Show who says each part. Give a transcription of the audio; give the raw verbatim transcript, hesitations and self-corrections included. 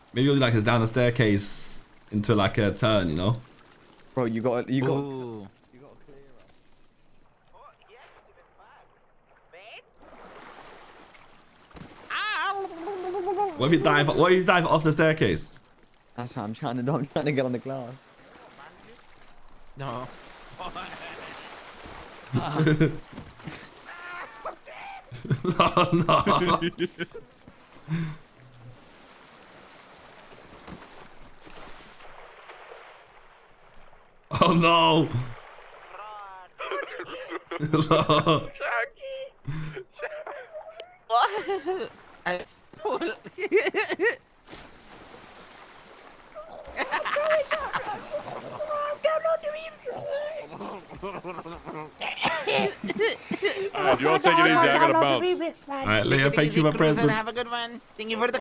Speaker 1: Maybe you'll do like it's down the staircase into like a turn, you know?
Speaker 2: Bro, you got you got.
Speaker 3: Ooh.
Speaker 2: You got to clear up.
Speaker 1: What if you dive? What if you dive off the staircase?
Speaker 2: That's what I'm trying to do. I'm trying to get on the glass.
Speaker 3: No.
Speaker 1: No, no. Oh no! No.
Speaker 3: What? I
Speaker 4: Alright, you all take it easy. I gotta bounce.
Speaker 1: Alright, Leah, thank you, my present.
Speaker 3: Have a good one. Thank you for the